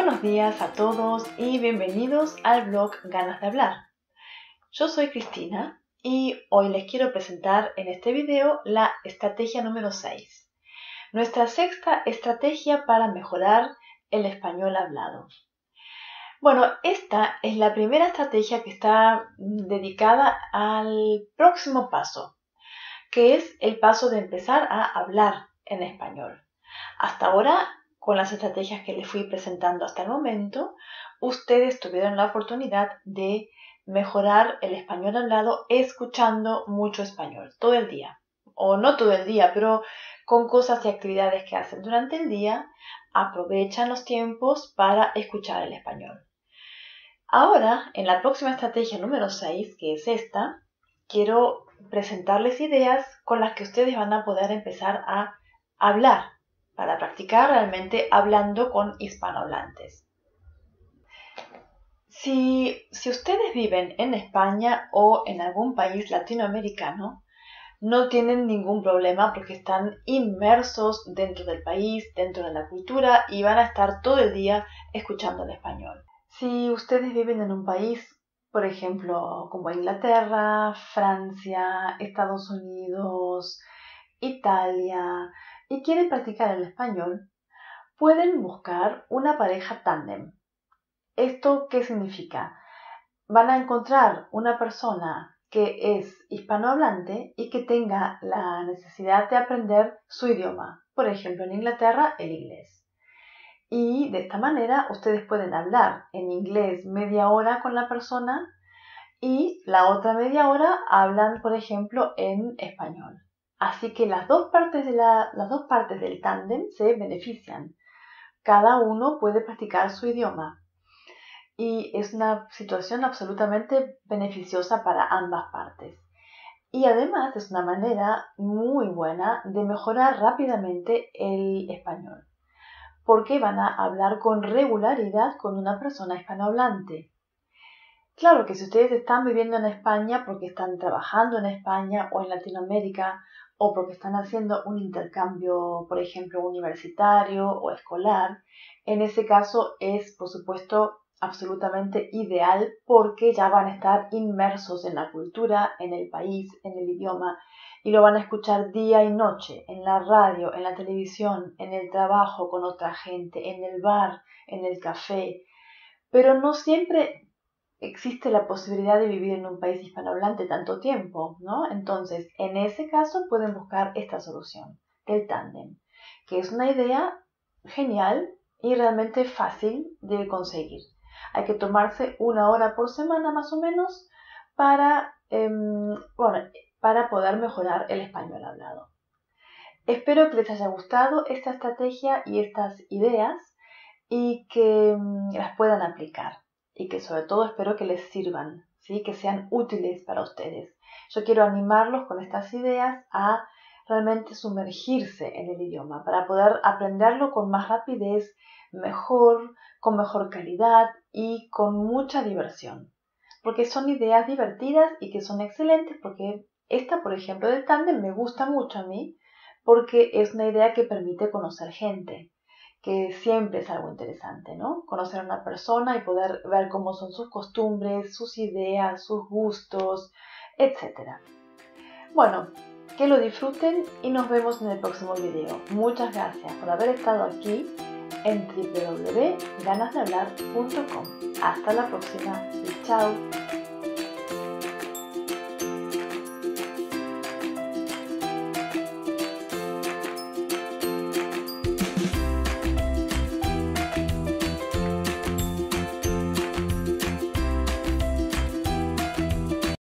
Buenos días a todos y bienvenidos al blog Ganas de Hablar. Yo soy Cristina y hoy les quiero presentar en este video la estrategia número 6. Nuestra sexta estrategia para mejorar el español hablado. Bueno, esta es la primera estrategia que está dedicada al próximo paso, que es el paso de empezar a hablar en español. Hasta ahora, con las estrategias que les fui presentando hasta el momento, ustedes tuvieron la oportunidad de mejorar el español hablado escuchando mucho español todo el día. O no todo el día, pero con cosas y actividades que hacen durante el día, aprovechan los tiempos para escuchar el español. Ahora, en la próxima estrategia número 6, que es esta, quiero presentarles ideas con las que ustedes van a poder empezar a hablar, para practicar realmente hablando con hispanohablantes. Si ustedes viven en España o en algún país latinoamericano, no tienen ningún problema porque están inmersos dentro del país, dentro de la cultura y van a estar todo el día escuchando el español. Si ustedes viven en un país, por ejemplo, como Inglaterra, Francia, Estados Unidos, Italia, y quieren practicar el español, pueden buscar una pareja tándem. ¿Esto qué significa? Van a encontrar una persona que es hispanohablante y que tenga la necesidad de aprender su idioma. Por ejemplo, en Inglaterra, el inglés. Y de esta manera ustedes pueden hablar en inglés media hora con la persona y la otra media hora hablan, por ejemplo, en español. Así que las dos partes del tándem se benefician. Cada uno puede practicar su idioma. Y es una situación absolutamente beneficiosa para ambas partes. Y además es una manera muy buena de mejorar rápidamente el español, porque van a hablar con regularidad con una persona hispanohablante. Claro que si ustedes están viviendo en España porque están trabajando en España o en Latinoamérica o porque están haciendo un intercambio, por ejemplo, universitario o escolar, en ese caso es, por supuesto, absolutamente ideal porque ya van a estar inmersos en la cultura, en el país, en el idioma y lo van a escuchar día y noche, en la radio, en la televisión, en el trabajo con otra gente, en el bar, en el café. Pero no siempre existe la posibilidad de vivir en un país hispanohablante tanto tiempo, ¿no? Entonces, en ese caso pueden buscar esta solución del tándem, que es una idea genial y realmente fácil de conseguir. Hay que tomarse 1 hora por semana más o menos para poder mejorar el español hablado. Espero que les haya gustado esta estrategia y estas ideas y que las puedan aplicar y que sobre todo espero que les sirvan, ¿sí? Que sean útiles para ustedes. Yo quiero animarlos con estas ideas a realmente sumergirse en el idioma para poder aprenderlo con más rapidez, mejor, con mejor calidad y con mucha diversión. Porque son ideas divertidas y que son excelentes porque esta, por ejemplo, del tándem me gusta mucho a mí porque es una idea que permite conocer gente, que siempre es algo interesante, ¿no? Conocer a una persona y poder ver cómo son sus costumbres, sus ideas, sus gustos, etc. Bueno, que lo disfruten y nos vemos en el próximo video. Muchas gracias por haber estado aquí en www.ganasdehablar.com. Hasta la próxima y chao.